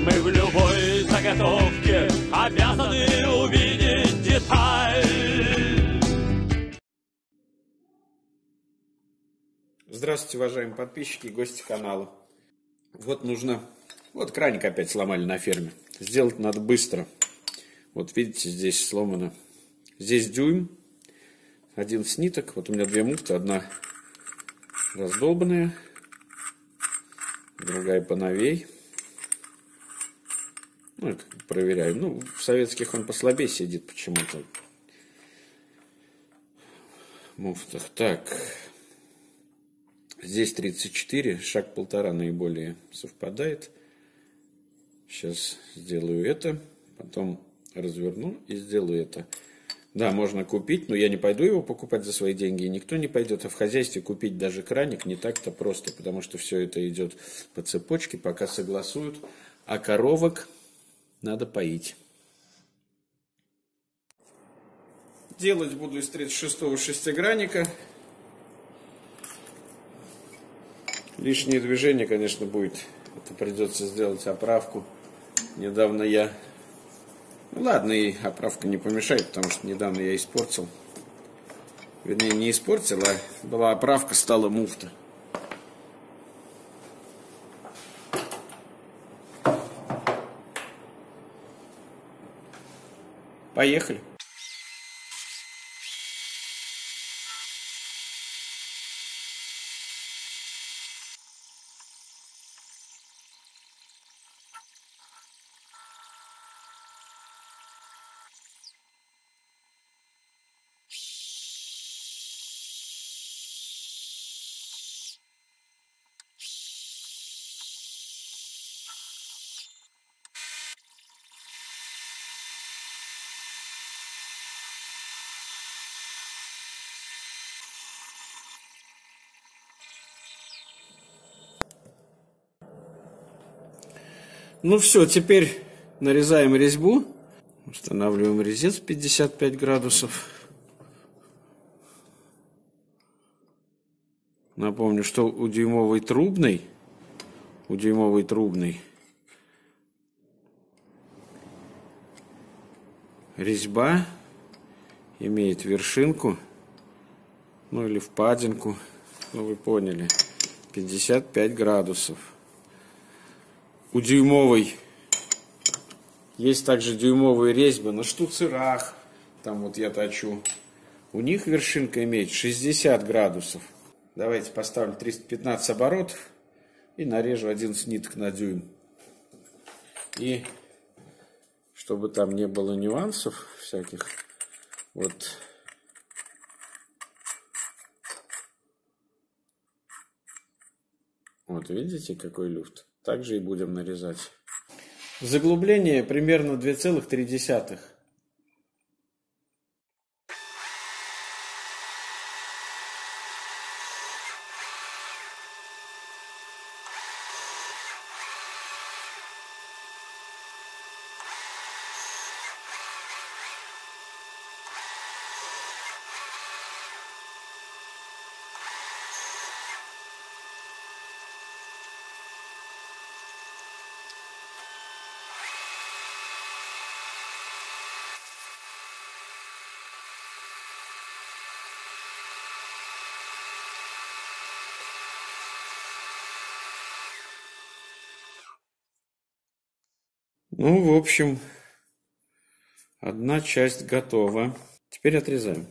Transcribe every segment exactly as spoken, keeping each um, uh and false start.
Мы в любой заготовке обязаны увидеть деталь. Здравствуйте, уважаемые подписчики и гости канала. Вот нужно... Вот краник опять сломали на ферме. Сделать надо быстро. Вот видите, здесь сломано. Здесь дюйм. одиннадцать ниток. Вот у меня две муфты. Одна раздолбанная. Другая поновей. Ну, это проверяю. Ну, в советских он послабее сидит почему-то. Муфтах. Так. Здесь тридцать четыре. Шаг полтора наиболее совпадает. Сейчас сделаю это. Потом разверну и сделаю это. Да, можно купить, но я не пойду его покупать за свои деньги. И никто не пойдет. А в хозяйстве купить даже краник не так-то просто. Потому что все это идет по цепочке, пока согласуют. А коровок надо поить. Делать буду из тридцать шестого шестигранника. Лишнее движение, конечно, будет. Это придется сделать оправку. Недавно я... Ну ладно, и оправка не помешает, потому что недавно я испортил. Вернее, не испортил, а была оправка, стала муфта. Поехали. Ну все, теперь нарезаем резьбу. Устанавливаем резец пятьдесят пять градусов. Напомню, что у дюймовой трубной, у дюймовой трубной резьба имеет вершинку, ну или впадинку, ну вы поняли, пятьдесят пять градусов. У дюймовой есть также дюймовые резьбы на штуцерах, там вот я точу. У них вершинка имеет шестьдесят градусов. Давайте поставлю триста пятнадцать оборотов и нарежу одиннадцать ниток на дюйм. И чтобы там не было нюансов всяких, вот вот видите, какой люфт. Также и будем нарезать. Заглубление примерно две целых три десятых. Ну, в общем, одна часть готова. Теперь отрезаем.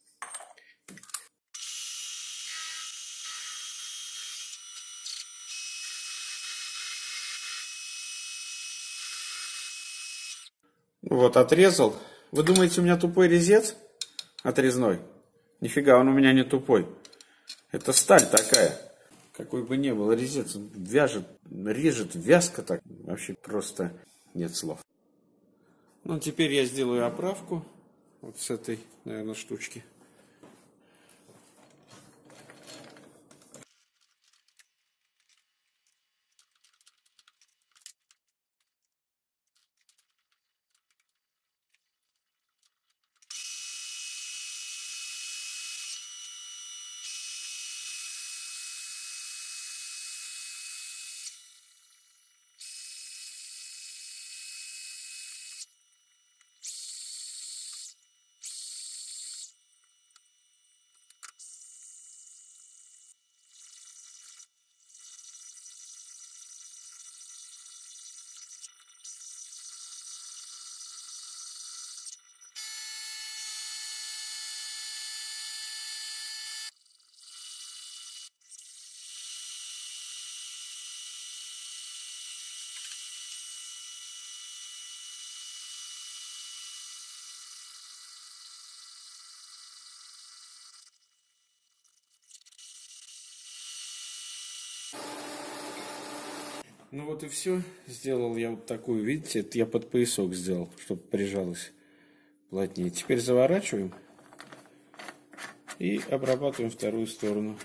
Вот, отрезал. Вы думаете, у меня тупой резец отрезной? Нифига, он у меня не тупой. Это сталь такая. Какой бы ни был резец, он вяжет, режет вязко так. Вообще просто нет слов. Ну, теперь я сделаю оправку вот с этой, наверное, штучки. Ну вот и все. Сделал я вот такую, видите, это я под поясок сделал, чтобы прижалось плотнее. Теперь заворачиваем и обрабатываем вторую сторону.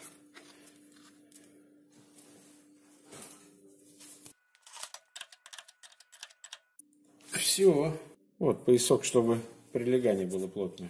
Все. Вот поясок, чтобы прилегание было плотное.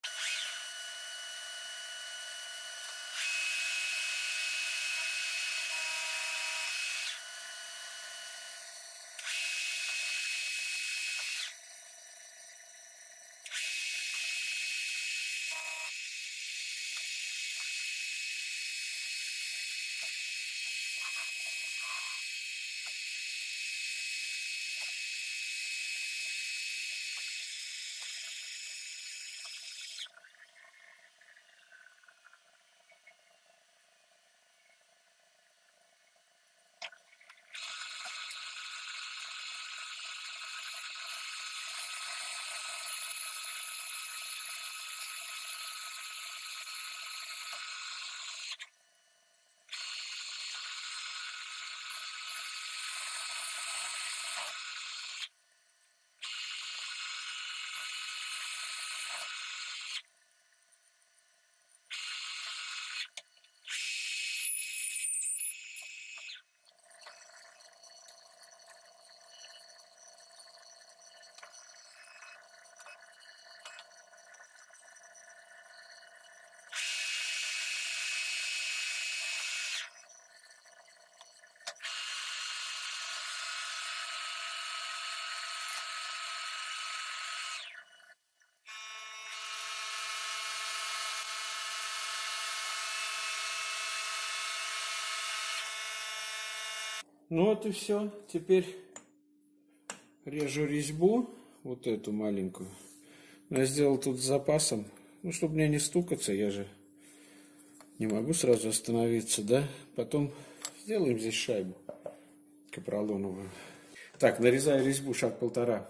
Ну вот и все. Теперь режу резьбу, вот эту маленькую. Я сделал тут с запасом, ну, чтобы мне не стукаться, я же не могу сразу остановиться, да. Потом сделаем здесь шайбу капролоновую. Так, нарезаю резьбу шаг полтора.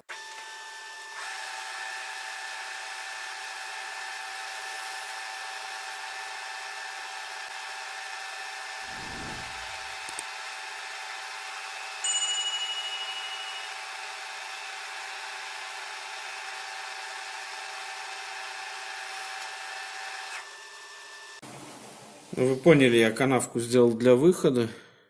Ну, вы поняли, я канавку сделал для выхода.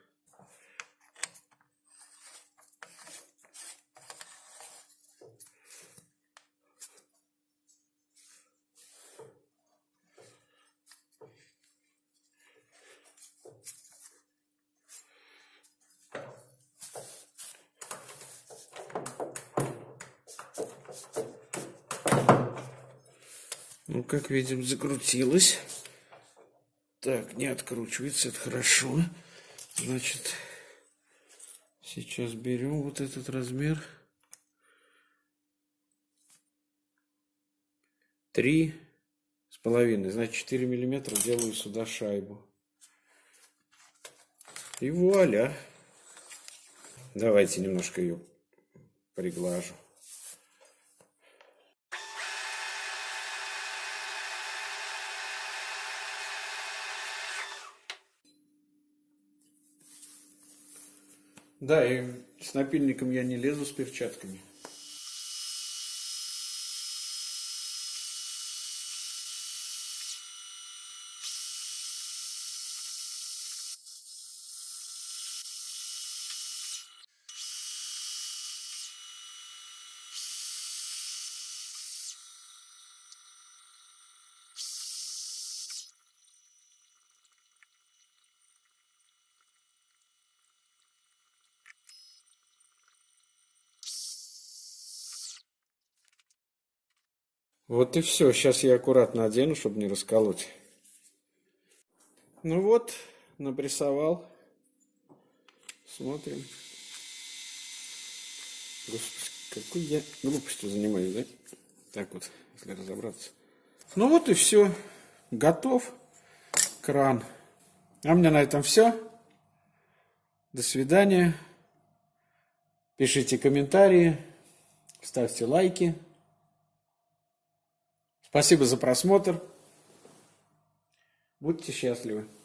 Ну, как видим, закрутилось. Так, не откручивается, это хорошо. Значит, сейчас берем вот этот размер. Три с половиной, значит, четыре миллиметра делаю сюда шайбу. И вуаля. Давайте немножко ее приглажу. Да, и с напильником я не лезу с перчатками. Вот и все. Сейчас я аккуратно одену, чтобы не расколоть. Ну вот, напрессовал. Смотрим. Господи, какой я глупостью занимаюсь, да? Так вот, если разобраться. Ну вот и все. Готов кран. А у меня на этом все. До свидания. Пишите комментарии. Ставьте лайки. Спасибо за просмотр. Будьте счастливы.